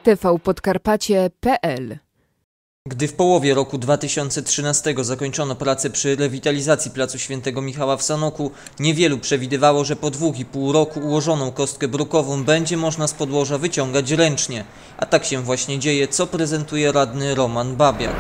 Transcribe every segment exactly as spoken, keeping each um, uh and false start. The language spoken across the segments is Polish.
T V Podkarpacie kropka P L. Gdy w połowie roku dwa tysiące trzynastego zakończono pracę przy rewitalizacji placu Świętego Michała w Sanoku, niewielu przewidywało, że po dwóch i pół roku ułożoną kostkę brukową będzie można z podłoża wyciągać ręcznie. A tak się właśnie dzieje, co prezentuje radny Roman Babiak.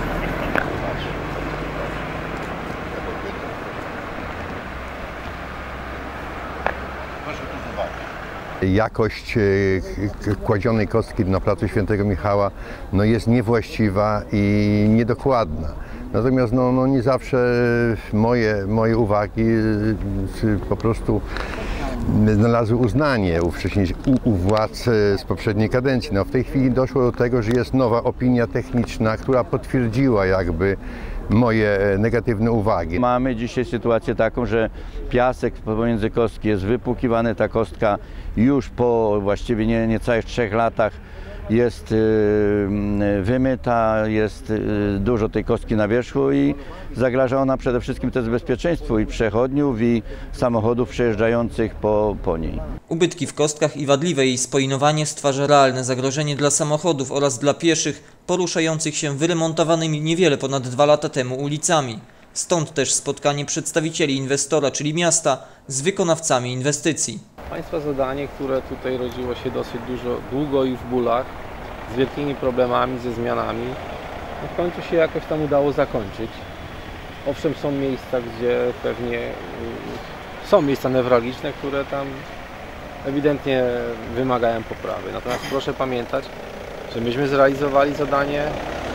Jakość kładzionej kostki na placu Świętego Michała no, jest niewłaściwa i niedokładna. Natomiast no, no, nie zawsze moje, moje uwagi po prostu znalazły uznanie u, u, u władz z poprzedniej kadencji. No, w tej chwili doszło do tego, że jest nowa opinia techniczna, która potwierdziła jakby moje negatywne uwagi. Mamy dzisiaj sytuację taką, że piasek pomiędzy kostki jest wypłukiwany, ta kostka już po właściwie nie, niecałych trzech latach jest y, wymyta, jest y, dużo tej kostki na wierzchu i zagraża ona przede wszystkim też bezpieczeństwu i przechodniów i samochodów przejeżdżających po, po niej. Ubytki w kostkach i wadliwe jej spoinowanie stwarza realne zagrożenie dla samochodów oraz dla pieszych poruszających się wyremontowanymi niewiele ponad dwa lata temu ulicami. Stąd też spotkanie przedstawicieli inwestora, czyli miasta, z wykonawcami inwestycji. Państwa zadanie, które tutaj rodziło się dosyć dużo, długo i w bólach, z wielkimi problemami, ze zmianami, no w końcu się jakoś tam udało zakończyć. Owszem, są miejsca, gdzie pewnie są miejsca newralgiczne, które tam ewidentnie wymagają poprawy. Natomiast proszę pamiętać, że myśmy zrealizowali zadanie,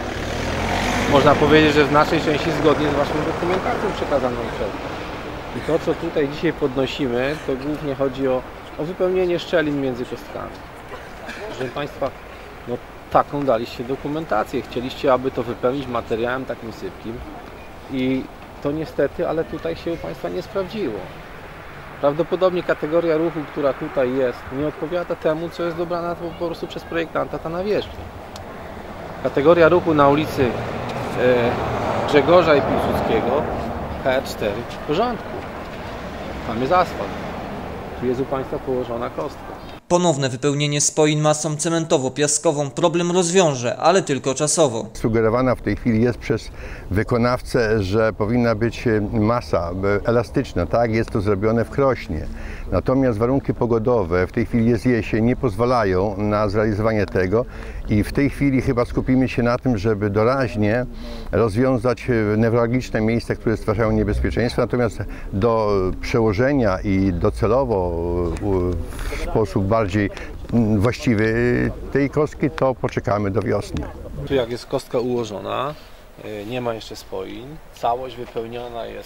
można powiedzieć, że w naszej części zgodnie z Waszą dokumentacją przekazaną przez nas. I to, co tutaj dzisiaj podnosimy, to głównie chodzi o, o wypełnienie szczelin między kostkami. Proszę Państwa, no taką daliście dokumentację. Chcieliście, aby to wypełnić materiałem takim sypkim i to niestety, ale tutaj się u Państwa nie sprawdziło. Prawdopodobnie kategoria ruchu, która tutaj jest, nie odpowiada temu, co jest dobrana po prostu przez projektanta ta nawierzchnia. Kategoria ruchu na ulicy e, Grzegorza i Piłsudskiego K R cztery w porządku. Tam jest asfalt. Tu jest u Państwa położona kostka. Ponowne wypełnienie spoin masą cementowo-piaskową problem rozwiąże, ale tylko czasowo. Sugerowana w tej chwili jest przez wykonawcę, że powinna być masa elastyczna. Tak, jest to zrobione w Krośnie. Natomiast warunki pogodowe, w tej chwili jest jesień, nie pozwalają na zrealizowanie tego i w tej chwili chyba skupimy się na tym, żeby doraźnie rozwiązać newralgiczne miejsca, które stwarzają niebezpieczeństwo. Natomiast do przełożenia i docelowo w sposób bardziej właściwy tej kostki, to poczekamy do wiosny. Tu jak jest kostka ułożona, nie ma jeszcze spoin, całość wypełniona jest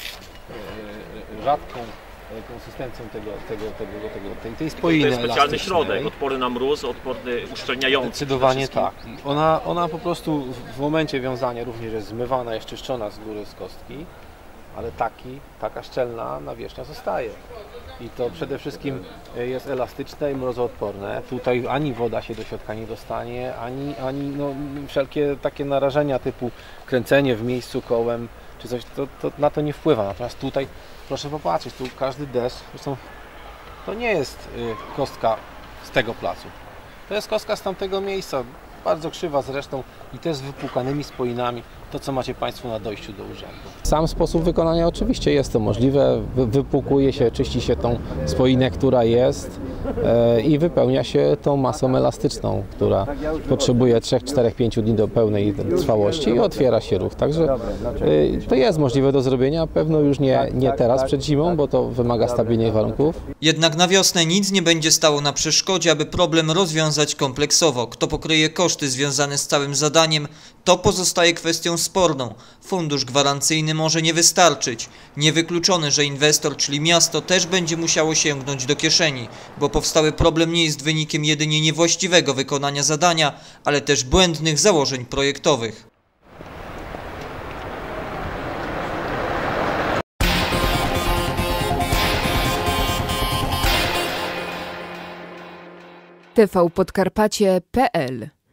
rzadką konsystencją tego, tego, tego, tego, tej, tej spoiny. To jest specjalny środek, odporny na mróz, odporny, uszczelniający. Zdecydowanie tak. Ona, ona po prostu w momencie wiązania również jest zmywana, jest czyszczona z góry z kostki, ale taki, taka szczelna nawierzchnia zostaje. I to przede wszystkim jest elastyczne i mrozoodporne. Tutaj ani woda się do środka nie dostanie, ani, ani no, wszelkie takie narażenia typu kręcenie w miejscu kołem czy coś, to, to na to nie wpływa. Natomiast tutaj proszę popatrzeć, tu każdy deszcz, zresztą to nie jest y, kostka z tego placu. To jest kostka z tamtego miejsca, bardzo krzywa zresztą i też z wypłukanymi spoinami, to co macie Państwo na dojściu do urzędu. Sam sposób wykonania oczywiście jest to możliwe, wypłukuje się, czyści się tą spoinę, która jest e, i wypełnia się tą masą elastyczną, która potrzebuje trzech, czterech, pięciu dni do pełnej trwałości i otwiera się ruch. Także e, to jest możliwe do zrobienia, pewno już nie, nie teraz przed zimą, bo to wymaga stabilnych warunków. Jednak na wiosnę nic nie będzie stało na przeszkodzie, aby problem rozwiązać kompleksowo. Kto pokryje koszty związane z całym zadaniem, to pozostaje kwestią sporną. Fundusz gwarancyjny może nie wystarczyć. Niewykluczone, że inwestor, czyli miasto, też będzie musiało sięgnąć do kieszeni, bo powstały problem nie jest wynikiem jedynie niewłaściwego wykonania zadania, ale też błędnych założeń projektowych. T V Podkarpacie kropka P L